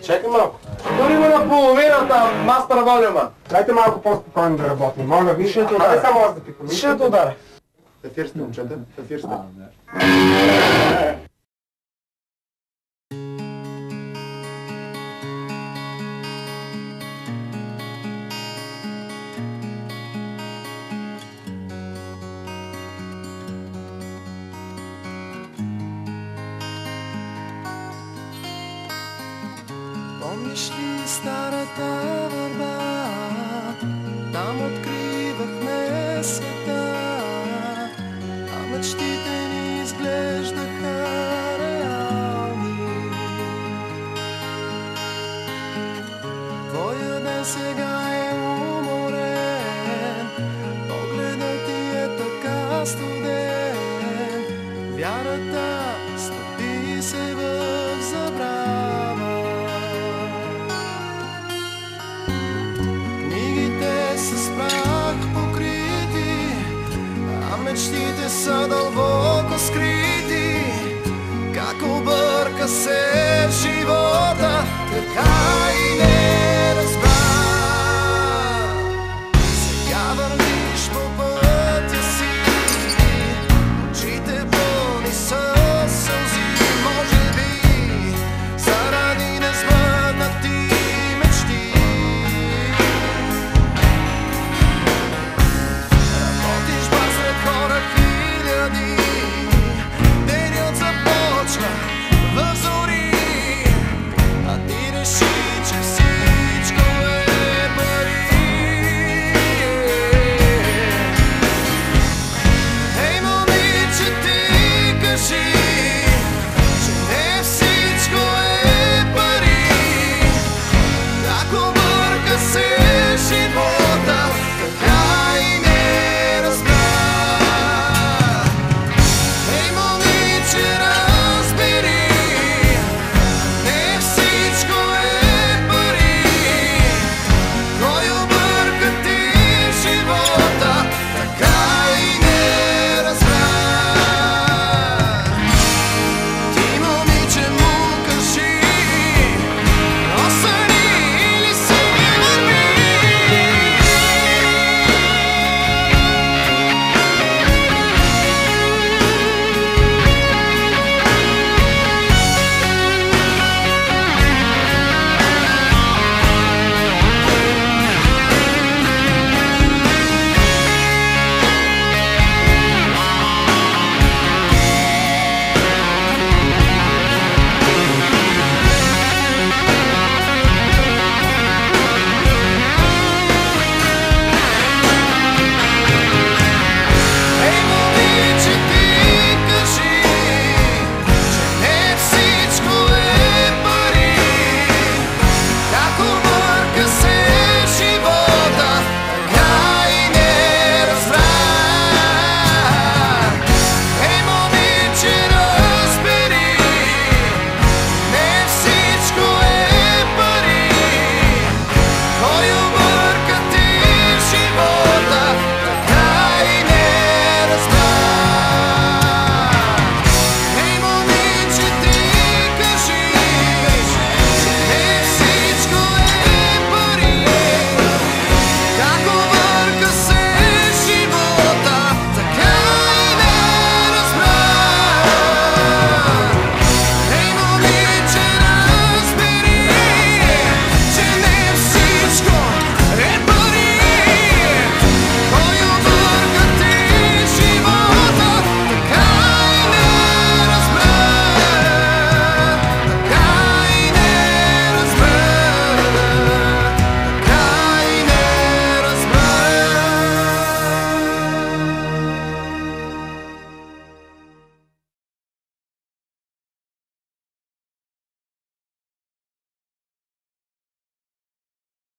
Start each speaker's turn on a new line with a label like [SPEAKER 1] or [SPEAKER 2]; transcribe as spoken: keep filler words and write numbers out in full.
[SPEAKER 1] Чакай малко. Дори го на половината, мастер волюма.
[SPEAKER 2] Дайте малко по-спокойно да работим. Моля ви,
[SPEAKER 1] Ще те
[SPEAKER 2] а не
[SPEAKER 1] ударя.
[SPEAKER 2] само аз да пикам.
[SPEAKER 1] Ще те ударя.
[SPEAKER 2] Ефир сте, момчета. Ефир сте.
[SPEAKER 3] Помниш ли старата върба? Там откривахме света, а мечтите ни изглеждаха реални. Твоя ден сега е уморен, погледът ти е така студен, вярата стопи се в забрава. С прах покрити, а мечтите са дълбоки.